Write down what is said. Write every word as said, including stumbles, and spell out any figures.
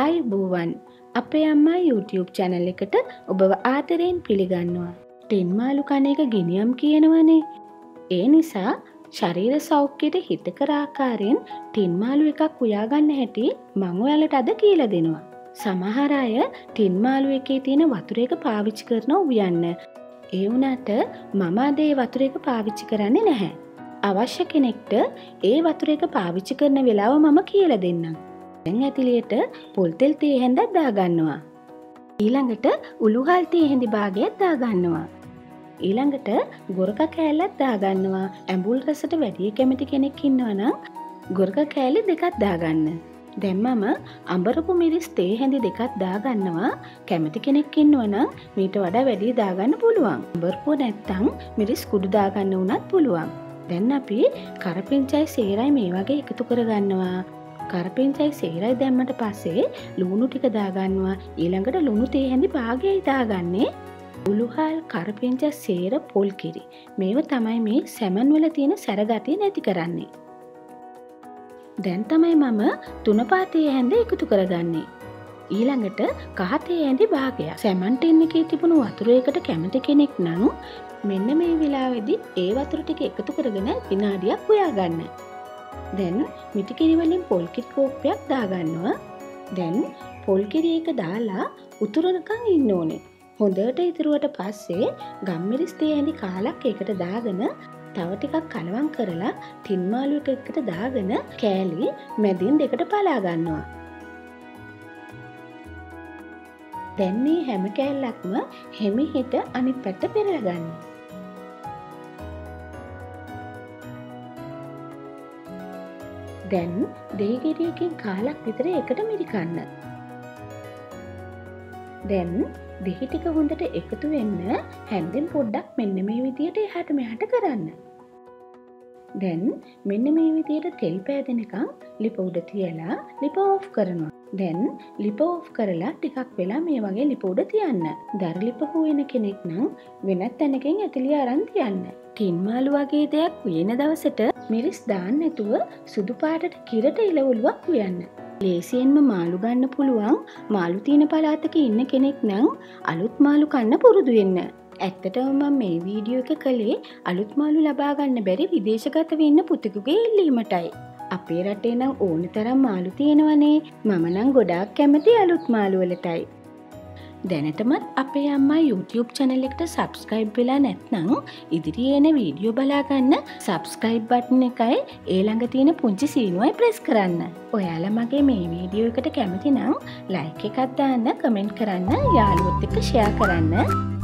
ආයුබෝවන් අපේ අම්මා YouTube channel එකට ඔබව ආදරයෙන් පිළිගන්නවා. ටින් මාළු කන එක ගිනියම් කියනවනේ. ඒ නිසා ශරීර සෞඛ්‍යයට හිතකර ආකාරයෙන් ටින් මාළු එකක් උයා ගන්න හැටි මම ඔයාලට අද කියලා දෙනවා. සමහර අය ටින් මාළු එකේ තියෙන වතුර එක පාවිච්චි කරනවා උයන්න. ඒ වුණාට මම අද ඒ වතුර එක පාවිච්චි කරන්නේ නැහැ. අවශ්‍ය කෙනෙක්ට ඒ වතුර එක පාවිච්චි කරන වෙලාව මම කියලා දෙන්නම්. දැන් ඇතිලියට පොල් තෙල් තේ හැඳක් දාගන්නවා. ඊළඟට උළුහල් තේ හැඳි භාගයක් දාගන්නවා. ඊළඟට ගොරක කෑල්ලක් දාගන්නවා. ඇඹුල් රසට වැඩි කැමති කෙනෙක් ඉන්නවා නම් ගොරක කෑලි දෙකක් දාගන්න. දැන් මම අඹරපු මිරිස් තේ හැඳි දෙකක් දාගන්නවා. කැමති කෙනෙක් ඉන්නවා නම් මීට වඩා වැඩි දාගන්න පුළුවන්. අඹරපුව නැත්තම් මිරිස් කුඩු දාගන්න උනත් පුළුවන්. දැන් අපි කරපිංචයි සේරයි මේ වගේ එකතු කරගන්නවා. කරපිංචයි සේරයි දැම්මට පස්සේ ලුණු ටික දාගන්නවා. ඊළඟට ලුණු තේ හැඳි භාගයයි දාගන්නේ. උළුහල් කරපිංච සේර පොල් කිරි. මේව තමයි මේ සැමන් වල තියෙන සැරගතිය නැති කරන්නේ. දැන් තමයි මම තුන පා තේ හැඳ එකතු කරගන්නේ. ඊළඟට කහ තේ හැඳි භාගයක්. සැමන් ටින් එකේ තිබුණු වතුර එකට කැමති කෙනෙක් නම් මෙන්න මේ වෙලාවේදී ඒ වතුර ටික එකතු කරගෙන විනාඩියක් උයා ගන්න. දැන් මිටි කිරි වලින් පොල් කිරි කෝප්පයක් දාගන්නවා. දැන් පොල් කිරි එක දාලා උතුරනකන් ඉන්න ඕනේ. හොඳට ඉතුරුවට පස්සේ ගම්මිරිස් තේ හැඳි කාලක් එකට දාගෙන තව ටිකක් කලවම් කරලා ටින් මාළු එක එකට දාගෙන කෑලි මැදින් දෙකට පලා ගන්නවා. දැන් මේ හැම කෑල්ලක්ම හිමිහිට අනිත් පැත්ත පෙරලා ගන්න. දැන් දෙහි ගෙඩියකින් කාලක් විතර එකට මිරිකන්න. දැන් දෙහි ටික හොඳට එකතු වෙන්න හැන්දෙන් පොඩ්ඩක් මෙන්න මේ විදියට එහාට මෙහාට කරන්න. දැන් මෙන්න මේ විදියට තෙල් පෑදෙනකන් ලිප උඩ තියලා ලිප ඕෆ් කරනවා. දැන් ලිප ඕෆ් කරලා ටිකක් වෙලා මේ වගේ ලිප උඩ තියන්න. දර ලිප හුවෙන කෙනෙක් නම් වෙනත් තැනකින් ඇතිලිය අරන් තියන්න. ටින් මාළු වගේ දෙයක් උයන දවසට මිරිස් දාන්න නැතුව සුදු පාටට කිරට ඉලවලුවක් උයන්න. ලේසියෙන්ම මාළු ගන්න පුළුවන් මාළු තියෙන පළාතක ඉන්න කෙනෙක් නම් අලුත් මාළු කන්න පුරුදු වෙන්න. ඇත්තටම මම මේ වීඩියෝ එක කළේ අලුත් මාළු ලබා ගන්න බැරි විදේශගත වෙන්න පුතෙකුගේ ඉල්ලීමටයි. අපේ රටේ නම් ඕන තරම් මාළු තියෙනවනේ. මම නම් ගොඩාක් කැමති අලුත් මාළු වලටයි. දැනටමත් අපේ අම්මා YouTube channel එකට subscribe වෙලා නැත්නම් ඉදිරියේ එන වීඩියෝ බලා ගන්න subscribe button එකයි ඒ ළඟ තියෙන පුංචි සීනුවයි press කරන්න. ඔයාලා මගේ මේ වීඩියෝ එකට කැමති නම් like එකක් දාන්න, comment කරන්න, යාළුවොත් එක්ක share කරන්න.